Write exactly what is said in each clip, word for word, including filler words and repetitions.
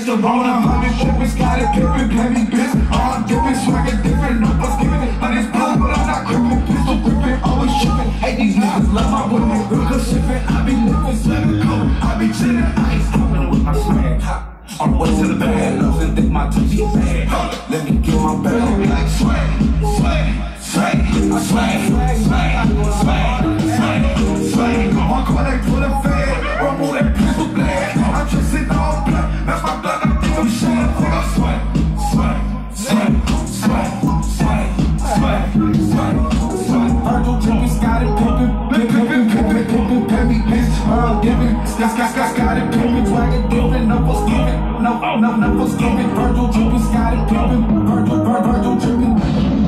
still rolling a hundred shipping, got it pippin', heavy bitch. All I'm dipping, swaggin' different, no plus giving. Honey's blue, but I'm not gripping, pistol gripping, always shipping. Hey, these niggas love my women, real good shipping. I be living, slamming cold, I be chillin', I ain't stopping with my swag. On the way to the bag, nothing think my touch is bad. Let me get my bag, be like swag, swag, swag, I swag, swag, swag, swag, swag, swag. One call they pull a fed, one move that pistol blast. I'm just sitting all black, that's my blood, I think I'm shit. I think I'm swag, swag, swag, swag, swag, swag, swag, swag. Virgil drippin', got it pimpin', pimpin', pimpin', pimpin', pimpin', bitch. Earl dippin', got, got, got, got it pimpin', wagon dippin', no what's giving. No, no, no, what's giving? Virgil drippin', got it pimpin', Virgil, Virgil, Virgil drippin'.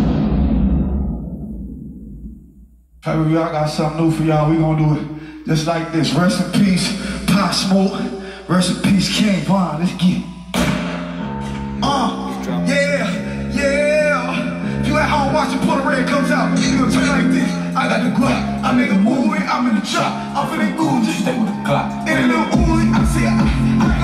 Hey, y'all got something new for y'all. We gonna do it just like this. Rest in peace, Pop Smoke. Rest in peace, King Von. Let's get it. Uh, yeah, yeah. If you at home watching Puerto Red comes out, you gonna turn like this. I got the Glock, I make a movie, I'm in the trap. I'm feeling cool, just stay with the Glock. In a little ooey, I see it. I, I